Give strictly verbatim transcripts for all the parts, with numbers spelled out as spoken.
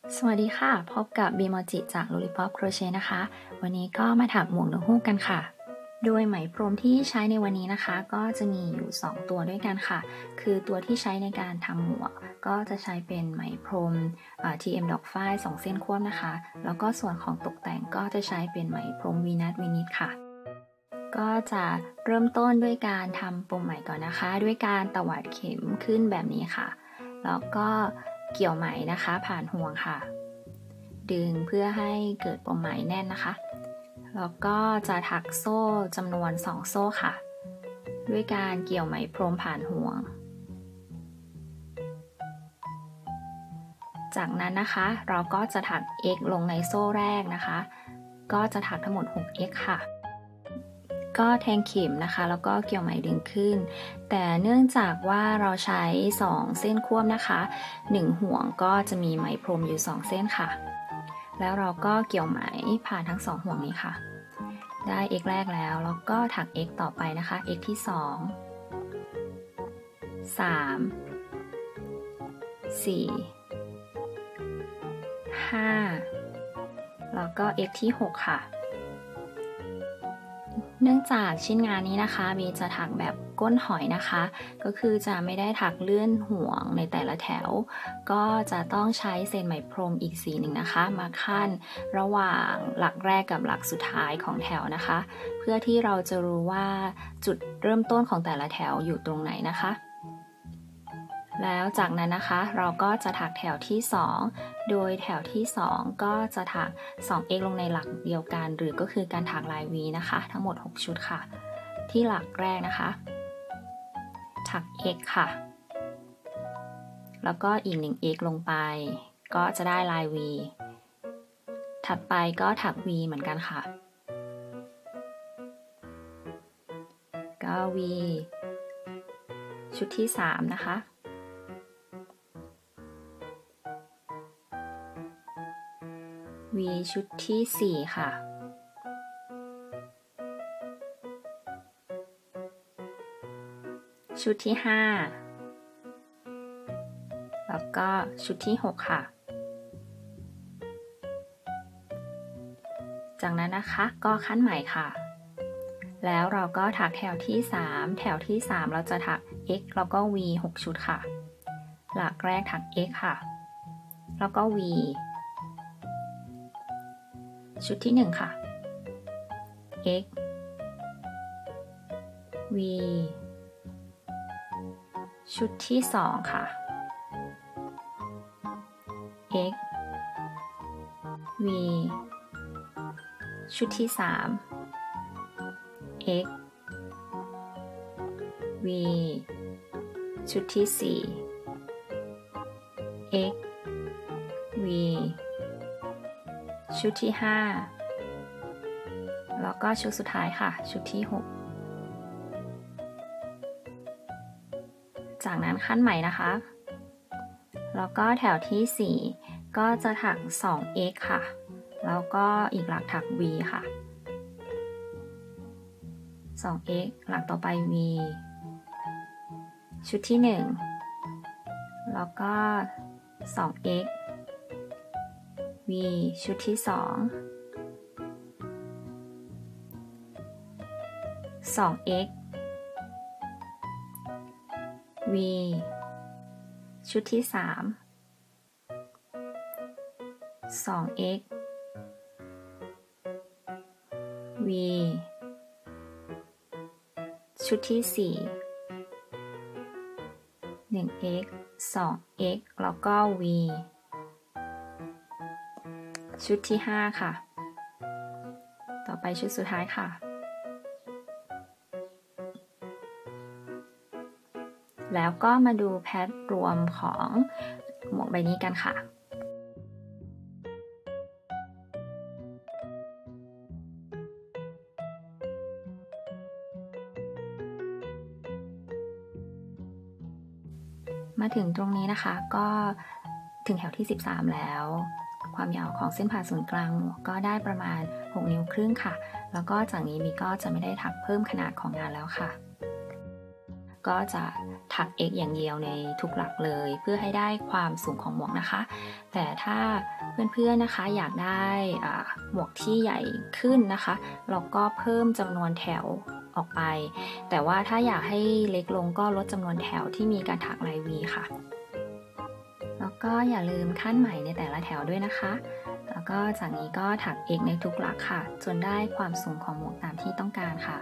สวัสดีค่ะพบกับบีมอจิจาก Lollipop Crochet นะคะวันนี้ก็มาถักหมวกนกฮูกกันค่ะโดยไหมพรมที่ใช้ในวันนี้นะคะก็จะมีอยู่สองตัวด้วยกันค่ะคือตัวที่ใช้ในการทำหมวกก็จะใช้เป็นไหมพรม ที เอ็ม ดอกฝ้ายสองเส้นควบนะคะแล้วก็ส่วนของตกแต่งก็จะใช้เป็นไหมพรมวีนัสวินิตค่ะก็จะเริ่มต้นด้วยการทำปมไหมก่อนนะคะด้วยการตวัดเข็มขึ้นแบบนี้ค่ะแล้วก็เกี่ยวไหมนะคะผ่านห่วงค่ะดึงเพื่อให้เกิดปมไหมแน่นนะคะแล้วก็จะถักโซ่จำนวนสองโซ่ค่ะด้วยการเกี่ยวไหมพรมผ่านห่วงจากนั้นนะคะเราก็จะถัก x ลงในโซ่แรกนะคะก็จะถักทั้งหมด หก x ค่ะก็แทงเข็มนะคะแล้วก็เกี่ยวไหมดึงขึ้นแต่เนื่องจากว่าเราใช้สองเส้นควบนะคะหนึ่งห่วงก็จะมีไหมพรมอยู่สองเส้นค่ะแล้วเราก็เกี่ยวไหมผ่านทั้งสองห่วงนี้ค่ะได้ x แรกแล้วแล้วก็ถัก x ต่อไปนะคะ x ที่สอง สาม สี่ ห้าแล้วก็ x ที่หกค่ะเนื่องจากชิ้นงานนี้นะคะบีจะถักแบบก้นหอยนะคะก็คือจะไม่ได้ถักเลื่อนห่วงในแต่ละแถวก็จะต้องใช้เส้นไหมพรมอีกสีหนึ่งนะคะมาขั้นระหว่างหลักแรกกับหลักสุดท้ายของแถวนะคะเพื่อที่เราจะรู้ว่าจุดเริ่มต้นของแต่ละแถวอยู่ตรงไหนนะคะแล้วจากนั้นนะคะเราก็จะถักแถวที่สองโดยแถวที่สองก็จะถัก สอง x ลงในหลักเดียวกันหรือก็คือการถักลาย V นะคะทั้งหมดหกชุดค่ะที่หลักแรกนะคะถัก x ค่ะแล้วก็อีกหนึ่ง x ลงไปก็จะได้ลาย V ถัดไปก็ถัก V เหมือนกันค่ะก็ V ชุดที่สามนะคะV ชุดที่สี่ค่ะชุดที่ห้าแล้วก็ชุดที่หกค่ะจากนั้นนะคะก็ขั้นไหมค่ะแล้วเราก็ถักแถวที่สามแถวที่สามเราจะถัก x แล้วก็ v หกชุดค่ะหลักแรกถัก x ค่ะแล้วก็ v ชุดที่หนึ่งค่ะ x v ชุดที่สองค่ะ x v ชุดที่สาม x v ชุดที่สี่ x v ชุดที่ห้าแล้วก็ชุดสุดท้ายค่ะชุดที่หกจากนั้นขั้นไหมนะคะแล้วก็แถวที่สี่ก็จะถัก สอง x ค่ะแล้วก็อีกหลักถัก v ค่ะ สอง x หลักต่อไป v ชุดที่หนึ่งแล้วก็ สอง x v ชุดที่สอง สอง x v ชุดที่สาม สอง x v ชุดที่สี่ หนึ่ง x สอง x แล้วก็ v ชุดที่ห้าค่ะต่อไปชุดสุดท้ายค่ะแล้วก็มาดูแพทรวมของหมวกใบนี้กันค่ะมาถึงตรงนี้นะคะก็ถึงแถวที่สิบสามแล้วความยาวของเส้นผ่าศูนย์กลางหมวกก็ได้ประมาณหกนิ้วครึ่งค่ะแล้วก็จากนี้บีก็จะไม่ได้ถักเพิ่มขนาดของงานแล้วค่ะก็จะถัก x อย่างเดียวในทุกหลักเลยเพื่อให้ได้ความสูงของหมวกนะคะแต่ถ้าเพื่อนๆนะคะอยากได้หมวกที่ใหญ่ขึ้นนะคะเราก็เพิ่มจำนวนแถวออกไปแต่ว่าถ้าอยากให้เล็กลงก็ลดจำนวนแถวที่มีการถักลาย V ค่ะแล้วก็อย่าลืมขั้นไหมในแต่ละแถวด้วยนะคะแล้วก็จากนี้ก็ถัก x ในทุกหลักค่ะจนได้ความสูงของหมวกตามที่ต้องการค่ะ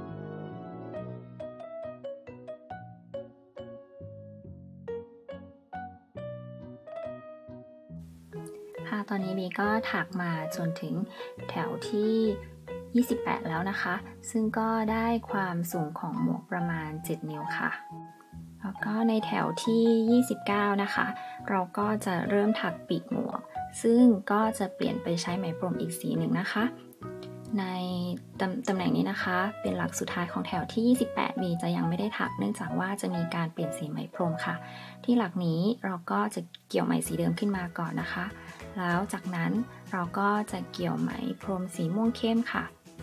ค่ะตอนนี้บีก็ถักมาจนถึงแถวที่ยี่สิบแปดแล้วนะคะซึ่งก็ได้ความสูงของหมวกประมาณเจ็ดนิ้วค่ะแล้วก็ในแถวที่ยี่สิบเก้านะคะเราก็จะเริ่มถักปีกหมวกซึ่งก็จะเปลี่ยนไปใช้ไหมพรมอีกสีหนึ่งนะคะในตำตำแหน่งนี้นะคะเป็นหลักสุดท้ายของแถวที่ยี่สิบแปดบีจะยังไม่ได้ถักเนื่องจากว่าจะมีการเปลี่ยนสีไหมพรมค่ะที่หลักนี้เราก็จะเกี่ยวไหมสีเดิมขึ้นมาก่อนนะคะแล้วจากนั้นเราก็จะเกี่ยวไหมพรมสีม่วงเข้มค่ะ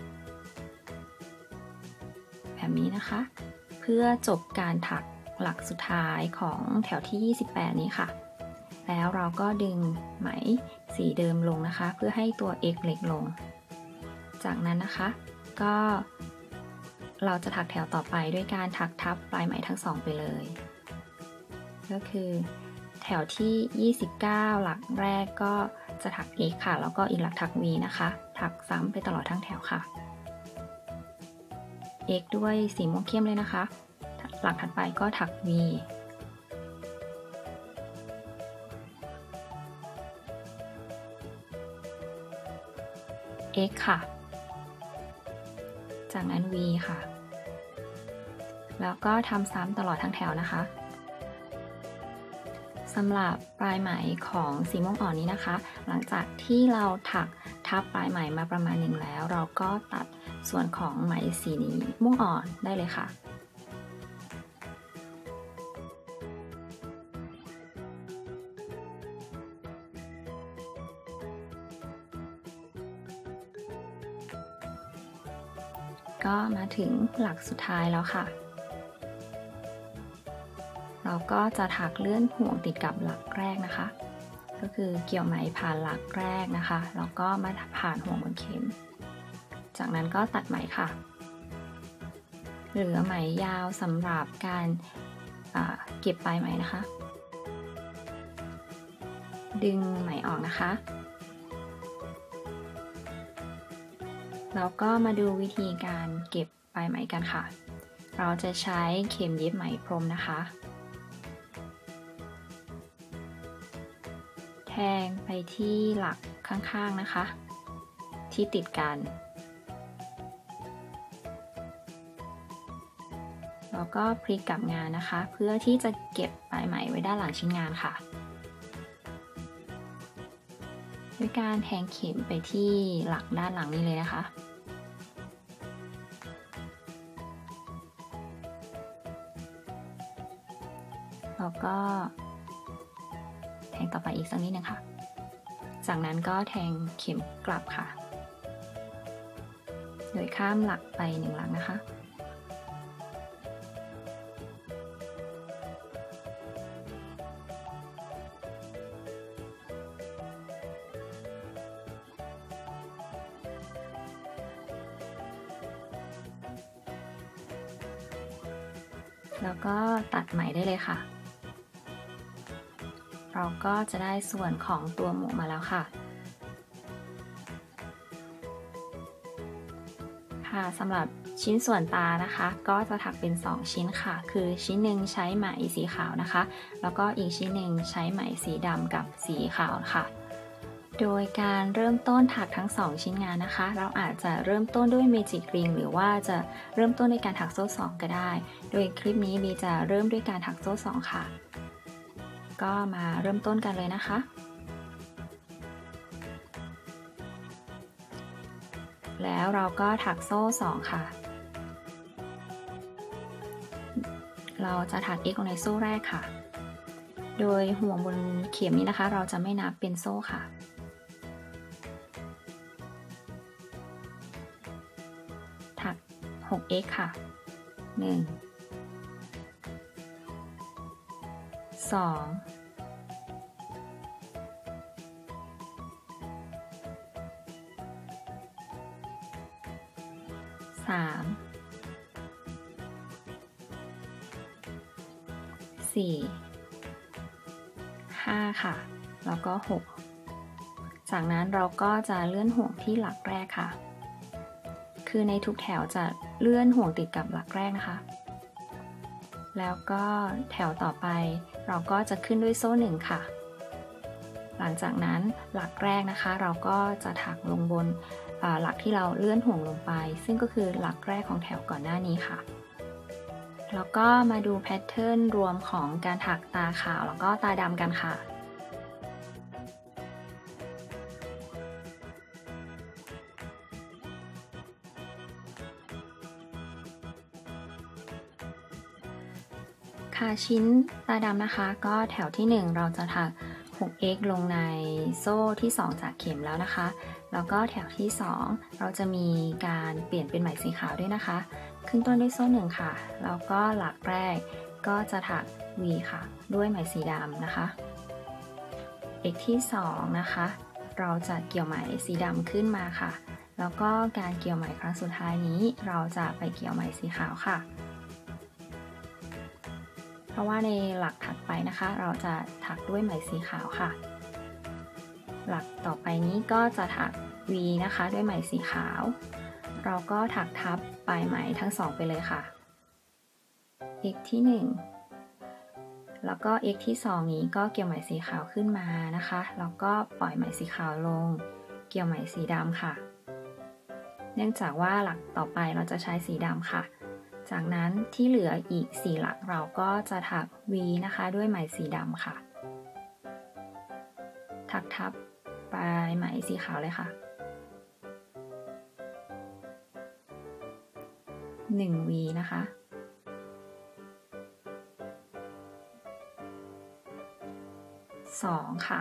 แบบนี้นะคะเพื่อจบการถักหลักสุดท้ายของแถวที่ยี่สิบแปดนี้ค่ะแล้วเราก็ดึงไหมสีเดิมลงนะคะเพื่อให้ตัว x เล็กลงจากนั้นนะคะก็เราจะถักแถวต่อไปด้วยการถักทับปลายไหมทั้งสองไปเลยก็คือแถวที่ยี่สิบเก้าหลักแรกก็จะถัก x ค่ะแล้วก็อีกหลักถัก v นะคะถักซ้ำไปตลอดทั้งแถวค่ะ x ด้วยสีม่วงเข้มเลยนะคะหลักถัดไปก็ถัก v x ค่ะจากนั้น v ค่ะแล้วก็ทำซ้ำตลอดทั้งแถวนะคะสำหรับปลายไหมของสีม่วงอ่อนนี้นะคะหลังจากที่เราถักทับปลายไหมมาประมาณหนึ่งแล้วเราก็ตัดส่วนของไหมสีนี้ม่วงอ่อนได้เลยค่ะก็มาถึงหลักสุดท้ายแล้วค่ะเราก็จะถักเลื่อนห่วงติดกับหลักแรกนะคะก็คือเกี่ยวไหมผ่านหลักแรกนะคะแล้วก็มาผ่านห่วงบนเข็มจากนั้นก็ตัดไหมค่ะเหลือไหมยาวสำหรับการเก็บปลายไหมนะคะดึงไหมออกนะคะแล้วก็มาดูวิธีการเก็บปลายไหมกันค่ะเราจะใช้เข็มเย็บไหมพรมนะคะแทงไปที่หลักข้างๆนะคะที่ติดกันแล้วก็พลิกกลับงานนะคะเพื่อที่จะเก็บปลายไหมไว้ด้านหลังชิ้นงานค่ะด้วยการแทงเข็มไปที่หลักด้านหลังนี้เลยนะคะแล้วก็แทงต่อไปอีกสักนิดนึงค่ะจากนั้นก็แทงเข็มกลับค่ะโดยข้ามหลักไปหนึ่งหลักนะคะแล้วก็ตัดไหมได้เลยค่ะเราก็จะได้ส่วนของตัวหมวกมาแล้วค่ะค่ะสำหรับชิ้นส่วนตานะคะก็จะถักเป็นสองชิ้นค่ะคือชิ้นหนึ่งใช้ไหมสีขาวนะคะแล้วก็อีกชิ้นหนึ่งใช้ไหมสีดำกับสีขาวค่ะโดยการเริ่มต้นถักทั้งสองชิ้นงานนะคะเราอาจจะเริ่มต้นด้วยเมจิกริงหรือว่าจะเริ่มต้นด้วยการถักโซ่สองก็ได้โดยคลิปนี้บีจะเริ่มด้วยการถักโซ่สองค่ะก็มาเริ่มต้นกันเลยนะคะแล้วเราก็ถักโซ่สองค่ะเราจะถัก x ลงในโซ่แรกค่ะโดยห่วงบนเข็มนี้นะคะเราจะไม่นับเป็นโซ่ค่ะถัก หก x ค่ะหนึ่งสองสามสี่ห้าค่ะแล้วก็หกจากนั้นเราก็จะเลื่อนห่วงที่หลักแรกค่ะคือในทุกแถวจะเลื่อนห่วงติดกับหลักแรกนะคะแล้วก็แถวต่อไปเราก็จะขึ้นด้วยโซ่หนึ่งค่ะหลังจากนั้นหลักแรกนะคะเราก็จะถักลงบนหลักที่เราเลื่อนห่วงลงไปซึ่งก็คือหลักแรกของแถวก่อนหน้านี้ค่ะแล้วก็มาดูแพทเทิร์นรวมของการถักตาขาวแล้วก็ตาดำกันค่ะค่ะชิ้นตาดำนะคะก็แถวที่หนึ่งเราจะถัก หก เอ็กซ์ ลงในโซ่ที่สองจากเข็มแล้วนะคะแล้วก็แถวที่สองเราจะมีการเปลี่ยนเป็นไหมสีขาวด้วยนะคะขึ้นต้นด้วยโซ่หนึ่งค่ะแล้วก็หลักแรกก็จะถัก V ค่ะด้วยไหมสีดำนะคะ X ที่สองนะคะเราจะเกี่ยวไหมสีดำขึ้นมาค่ะแล้วก็การเกี่ยวไหมครั้งสุดท้ายนี้เราจะไปเกี่ยวไหมสีขาวค่ะเพราะว่าในหลักถัดไปนะคะเราจะถักด้วยไหมสีขาวค่ะหลักต่อไปนี้ก็จะถัก V นะคะด้วยไหมสีขาวเราก็ถักทับปลายไหมทั้งสองไปเลยค่ะ X ที่หนึ่งแล้วก็ X ที่สองนี้ก็เกี่ยวไหมสีขาวขึ้นมานะคะแล้วก็ปล่อยไหมสีขาวลงเกี่ยวไหมสีดำค่ะเนื่องจากว่าหลักต่อไปเราจะใช้สีดำค่ะจากนั้นที่เหลืออีกสี่หลักเราก็จะถัก V นะคะด้วยไหมสีดำค่ะถักทับปลายไหมสีขาวเลยค่ะหนึ่ง V นะคะสองค่ะ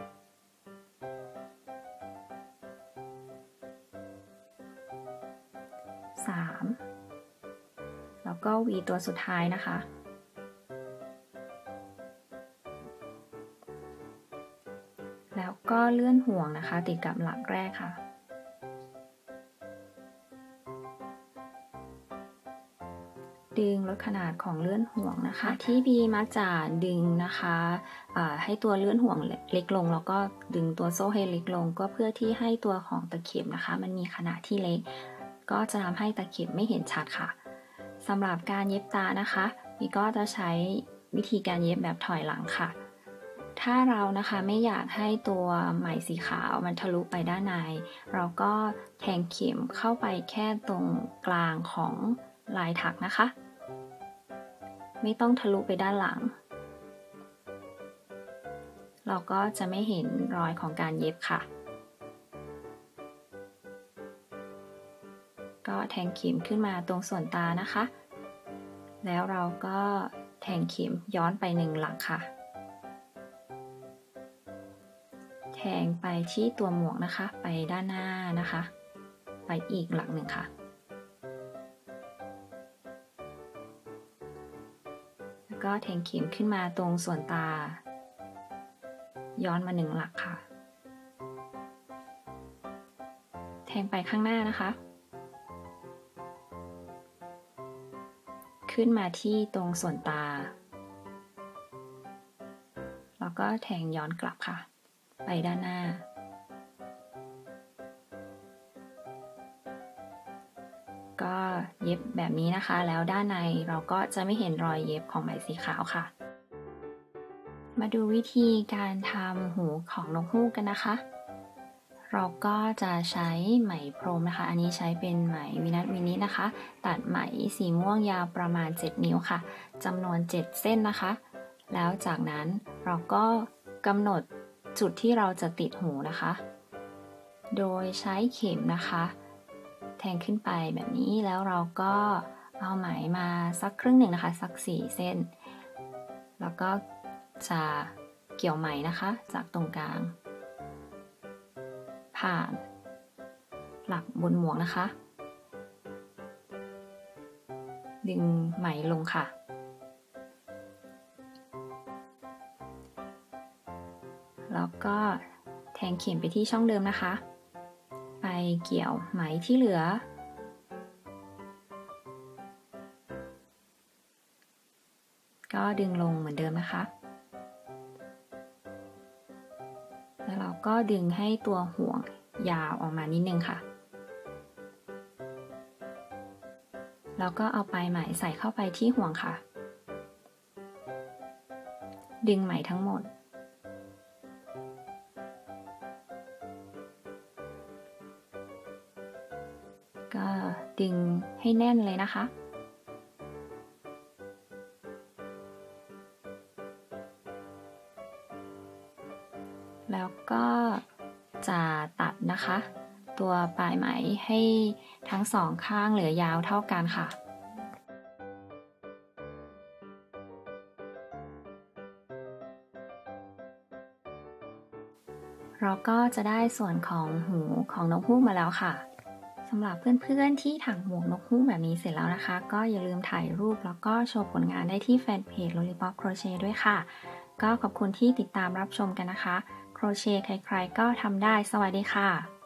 สามแล้วก็ V ตัวสุดท้ายนะคะแล้วก็เลื่อนห่วงนะคะติดกับหลักแรกค่ะดึงลดขนาดของเลื่อนห่วงนะคะที่บีมักจะดึงนะคะให้ตัวเลื่อนห่วงเล็กลงแล้วก็ดึงตัวโซ่ให้เล็กลงก็เพื่อที่ให้ตัวของตะเข็บนะคะมันมีขนาดที่เล็กก็จะทำให้ตะเข็บไม่เห็นชัดค่ะสำหรับการเย็บตานะคะบีก็จะใช้วิธีการเย็บแบบถอยหลังค่ะถ้าเรานะคะไม่อยากให้ตัวไหมสีขาวมันทะลุไปด้านในเราก็แทงเข็มเข้าไปแค่ตรงกลางของลายถักนะคะไม่ต้องทะลุไปด้านหลังเราก็จะไม่เห็นรอยของการเย็บค่ะก็แทงเข็มขึ้นมาตรงส่วนตานะคะแล้วเราก็แทงเข็มย้อนไปหนึ่งหลักค่ะแทงไปที่ตัวหมวกนะคะไปด้านหน้านะคะไปอีกหลักหนึ่งค่ะแล้วก็แทงเข็มขึ้นมาตรงส่วนตาย้อนมาหนึ่งหลักค่ะแทงไปข้างหน้านะคะขึ้นมาที่ตรงส่วนตาแล้วก็แทงย้อนกลับค่ะไปด้านหน้าก็เย็บแบบนี้นะคะแล้วด้านในเราก็จะไม่เห็นรอยเย็บของไหมสีขาวค่ะมาดูวิธีการทำหูของนกฮูกกันนะคะเราก็จะใช้ไหมพรมนะคะอันนี้ใช้เป็นไหมวินัทวินิตนะคะตัดไหมสีม่วงยาวประมาณเจ็ดนิ้วค่ะจำนวนเจ็ดเส้นนะคะแล้วจากนั้นเราก็กำหนดจุดที่เราจะติดหูนะคะโดยใช้เข็มนะคะแทงขึ้นไปแบบนี้แล้วเราก็เอาไหมมาสักครึ่งหนึ่งนะคะสักสี่เส้นแล้วก็จะเกี่ยวไหมนะคะจากตรงกลางผ่านหลักบนหมวกนะคะดึงไหมลงค่ะก็แทงเข็มไปที่ช่องเดิมนะคะไปเกี่ยวไหมที่เหลือก็ดึงลงเหมือนเดิมนะคะแล้วเราก็ดึงให้ตัวห่วงยาวออกมานิดนึงค่ะแล้วก็เอาปลายไหมใส่เข้าไปที่ห่วงค่ะดึงไหมทั้งหมดก็ดึงให้แน่นเลยนะคะแล้วก็จะตัดนะคะตัวปลายไหมให้ทั้งสองข้างเหลือยาวเท่ากันค่ะเราก็จะได้ส่วนของหูของนกฮูกมาแล้วค่ะสำหรับเพื่อนๆที่ถักหมวกนกฮูกแบบนี้เสร็จแล้วนะคะก็อย่าลืมถ่ายรูปแล้วก็โชว์ผลงานได้ที่แฟนเพจ Lollipop Crochet ด้วยค่ะก็ขอบคุณที่ติดตามรับชมกันนะคะโครเชต์ใครๆก็ทำได้สวัสดีค่ะ